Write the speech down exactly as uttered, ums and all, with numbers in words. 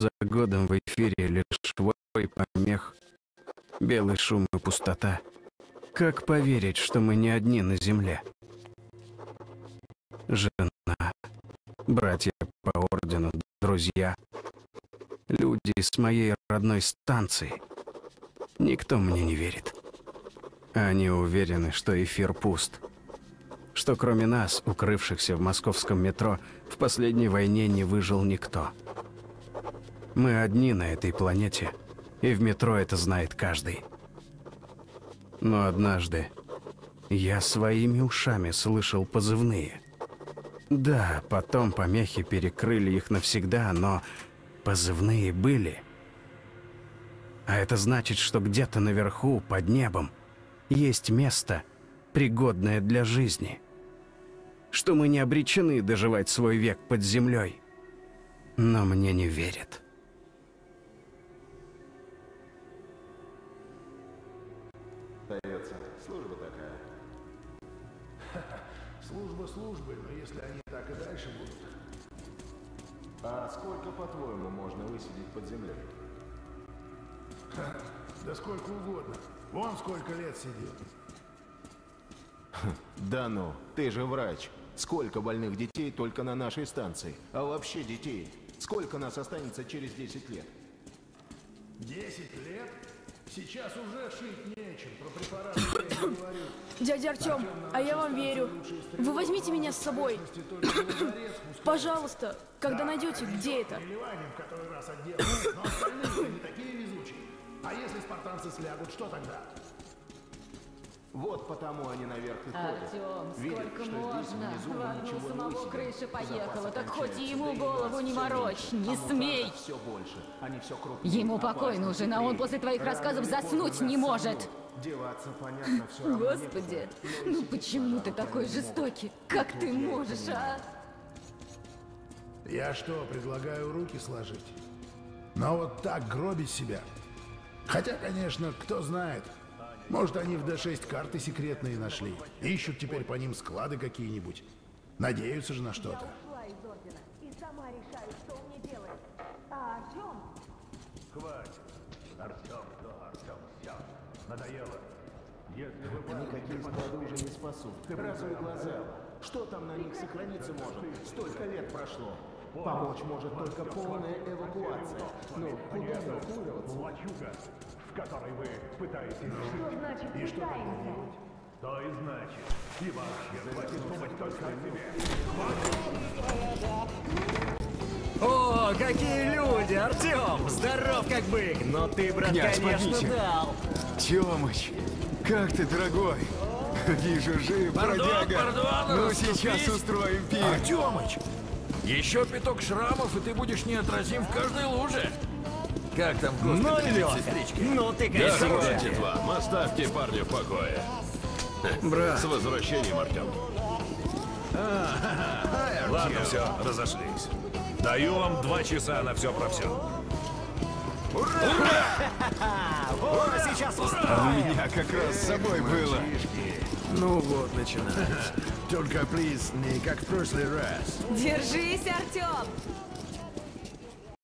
за годом в эфире лишь вой помех, белый шум и пустота. Как поверить, что мы не одни на земле? Жена, братья по ордену, друзья, люди с моей родной станции. Никто мне не верит. Они уверены, что эфир пуст. Что кроме нас, укрывшихся в московском метро, в последней войне не выжил никто. Мы одни на этой планете, и в метро это знает каждый. Но однажды я своими ушами слышал позывные. Да, потом помехи перекрыли их навсегда, но позывные были. А это значит, что где-то наверху, под небом, есть место, пригодное для жизни. Что мы не обречены доживать свой век под землей. Но мне не верят. Остается служба такая. Служба службы, но если они так и дальше будут. А сколько, по-твоему, можно высидеть под землей? Ха, да сколько угодно. Вон сколько лет сидел. Да ну, ты же врач. Сколько больных детей только на нашей станции? А вообще детей? Сколько нас останется через десять лет? десять лет? Сейчас уже шить нечем. Про препараты я не говорю. Дядя Артем, а я вам верю. Вы возьмите меня с собой. Пожалуйста, когда найдете, где это? В который раз отделывают, но остальные не такие везучие. А если спартанцы слягут, что тогда? Вот потому они наверх и ходят. Артем, Видят, сколько что можно? здесь внизу В мы одну ничего не самого высидим. крыша поехала, Запасы так хоть кончаются, ему да и голову нас не всё морочь, меньше. не А смей. мутантов все больше, они все крупнее. Ему покой опаснее, нужен, а он хитрее. после твоих Рано рассказов или заснуть поздно не нас может. сомнут. Деваться, понятно, все равно Господи, некуда. Но ну сидеть почему ты на такой жару не могут. жестокий? Как Тут ты я и можешь, а? понимаю. Я что, предлагаю руки сложить? Но вот так гробить себя. Хотя, конечно, кто знает. Может, они в Д шесть карты секретные нашли. Ищут теперь по ним склады какие-нибудь. Надеются же на что-то. Я ушла из ордена и сама решаю, что мне делать. А Артем? Хватит. Артем, да, Артем, все. Надоело. Если вы... Никакие склады уже не спасут. Разуй глаза. Что там на них сохраниться может? Столько лет прошло. Помочь может только полная эвакуация. Но куда эвакуироваться? Лачуга, в которой вы пытаетесь жить. Что значит И что там пытаемся? делать? То и значит. И вообще, хватит думать только о себе. О, какие люди, Артем! Здоров как бык! Но ты, брат, Князь, конечно, подвите. дал! Тёмыч, как ты, дорогой? Вижу, жив, бродяга. пардон, Ну, расступись. сейчас устроим пир. Артемыч! Еще пяток шрамов, и ты будешь неотразим в каждой луже. Как там Ну, госпиталь, Лёха, медсестрички? ну ты, Да, конечно, хватит вам, оставьте парня в покое. Брат, С возвращением, Артем. Ладно, все, разошлись. Даю вам два часа на все про все. О, сейчас А у устроим! меня как раз с собой было. ну вот начинается. Только, плиз, не как в прошлый раз. Держись, Артем!